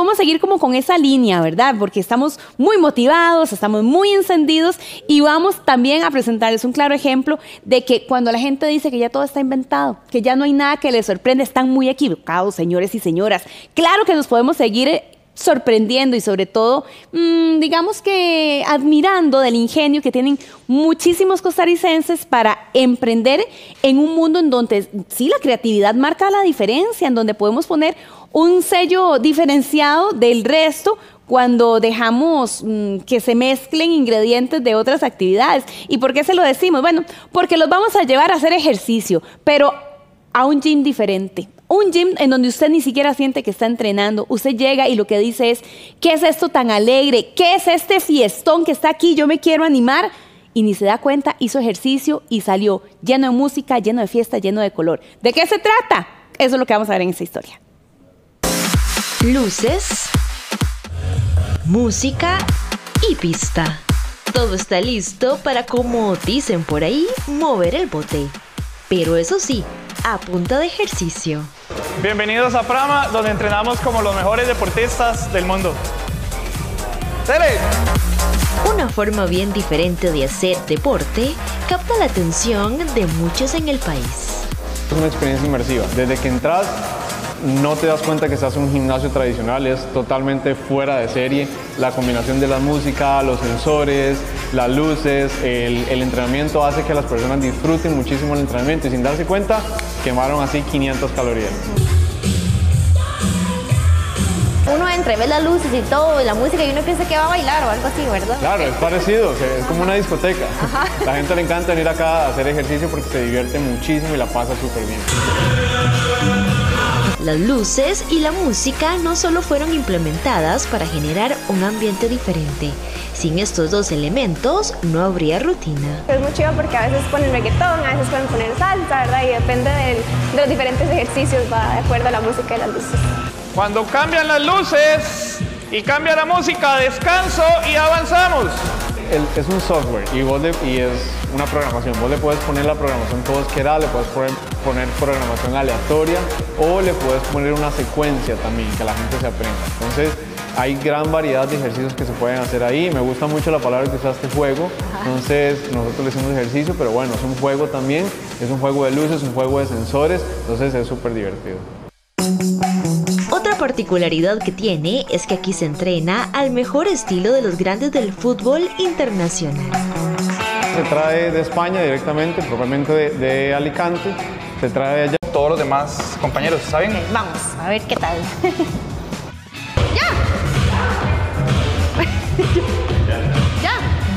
podemos seguir como con esa línea, ¿verdad? Porque estamos muy motivados, estamos muy encendidos y vamos también a presentarles un claro ejemplo de que cuando la gente dice que ya todo está inventado, que ya no hay nada que les sorprende, están muy equivocados, señores y señoras. Claro que nos podemos seguir sorprendiendo y sobre todo, digamos que admirando del ingenio que tienen muchísimos costarricenses para emprender en un mundo en donde sí la creatividad marca la diferencia, en donde podemos poner un sello diferenciado del resto cuando dejamos que se mezclen ingredientes de otras actividades. ¿Y por qué se lo decimos? Bueno, porque los vamos a llevar a hacer ejercicio, pero a un gym diferente. Un gym en donde usted ni siquiera siente que está entrenando. Usted llega y lo que dice es, ¿qué es esto tan alegre? ¿Qué es este fiestón que está aquí? Yo me quiero animar. Y ni se da cuenta, hizo ejercicio y salió lleno de música, lleno de fiesta, lleno de color. ¿De qué se trata? Eso es lo que vamos a ver en esta historia. Luces, música y pista. Todo está listo para, como dicen por ahí, mover el bote. Pero eso sí, a punta de ejercicio. Bienvenidos a Prama, donde entrenamos como los mejores deportistas del mundo. ¡Dale! Una forma bien diferente de hacer deporte capta la atención de muchos en el país. Es una experiencia inmersiva. Desde que entras, no te das cuenta que estás en un gimnasio tradicional, es totalmente fuera de serie. La combinación de la música, los sensores, las luces, el entrenamiento hace que las personas disfruten muchísimo el entrenamiento y sin darse cuenta, quemaron así 500 calorías. Uno entra y ve las luces y todo, y la música, y uno piensa que va a bailar o algo así, ¿verdad? Claro, es parecido, o sea, es como una discoteca. Ajá. La gente le encanta venir acá a hacer ejercicio porque se divierte muchísimo y la pasa súper bien. Las luces y la música no solo fueron implementadas para generar un ambiente diferente. Sin estos dos elementos no habría rutina. Es muy chido porque a veces ponen reggaetón, a veces pueden poner salsa, ¿verdad? Y depende de los diferentes ejercicios, va de acuerdo a la música y las luces. Cuando cambian las luces y cambia la música, descanso y avanzamos. Es un software y es una programación. Vos le puedes poner la programación que vos quieras, le puedes poner programación aleatoria o le puedes poner una secuencia también que la gente se aprenda. Entonces hay gran variedad de ejercicios que se pueden hacer ahí. Me gusta mucho la palabra que usaste, juego. Entonces nosotros le decimos ejercicio, pero bueno, es un juego también. Es un juego de luces, un juego de sensores. Entonces es súper divertido. Otra particularidad que tiene es que aquí se entrena al mejor estilo de los grandes del fútbol internacional. Se trae de España directamente, propiamente de Alicante, se trae de allá. Todos los demás compañeros, ¿saben? Okay, vamos, a ver qué tal. ¡Ya! ¡Ya!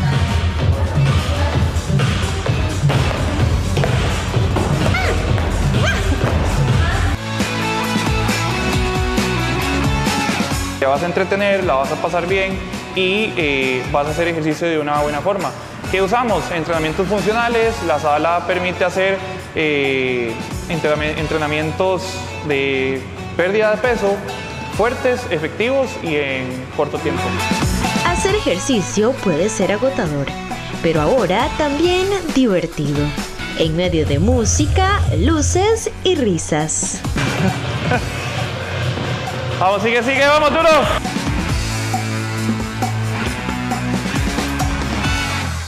Te vas a entretener, la vas a pasar bien y vas a hacer ejercicio de una buena forma. ¿Qué usamos? Entrenamientos funcionales. La sala permite hacer entrenamientos de pérdida de peso, fuertes, efectivos y en corto tiempo. Hacer ejercicio puede ser agotador, pero ahora también divertido, en medio de música, luces y risas. Vamos, sigue, vamos, duro.